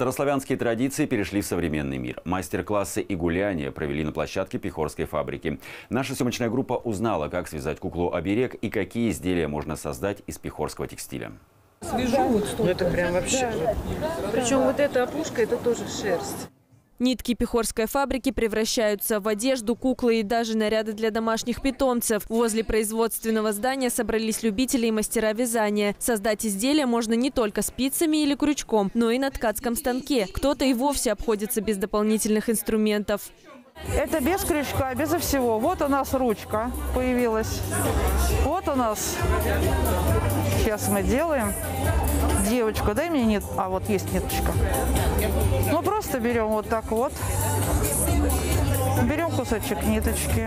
Старославянские традиции перешли в современный мир. Мастер-классы и гуляния провели на площадке Пехорской фабрики. Наша съемочная группа узнала, как связать куклу-оберег и какие изделия можно создать из пехорского текстиля. Свяжу вот столько. Это прям вообще. Да. Причем вот эта опушка, это тоже шерсть. Нитки Пехорской фабрики превращаются в одежду, куклы и даже наряды для домашних питомцев. Возле производственного здания собрались любители и мастера вязания. Создать изделия можно не только спицами или крючком, но и на ткацком станке. Кто-то и вовсе обходится без дополнительных инструментов. Это без крючка, безо всего. Вот у нас ручка появилась. Вот у нас. Сейчас мы делаем. Девочка, дай мне нет. А вот есть ниточка. Ну просто берем вот так вот. Берем кусочек ниточки.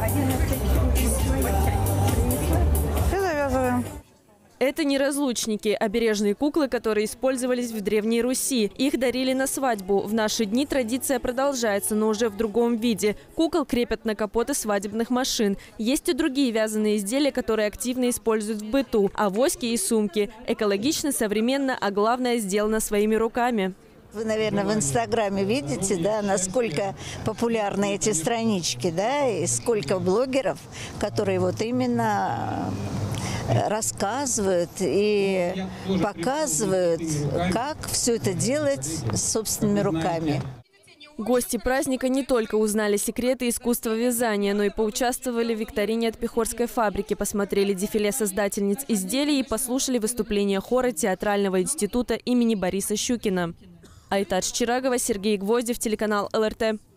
И завязываем. Это неразлучники, обережные куклы, которые использовались в Древней Руси. Их дарили на свадьбу. В наши дни традиция продолжается, но уже в другом виде. Кукол крепят на капоты свадебных машин. Есть и другие вязаные изделия, которые активно используют в быту. Авоськи и сумки. Экологично, современно, а главное, сделано своими руками. Вы, наверное, в Инстаграме видите, да, насколько популярны эти странички, да, и сколько блогеров, которые вот именно рассказывают и показывают, как все это делать собственными руками. Гости праздника не только узнали секреты искусства вязания, но и поучаствовали в викторине от Пехорской фабрики, посмотрели дефиле создательниц изделий и послушали выступления хора Театрального института имени Бориса Щукина. Айтадж Чирагова, Сергей Гвоздев, телеканал ЛРТ.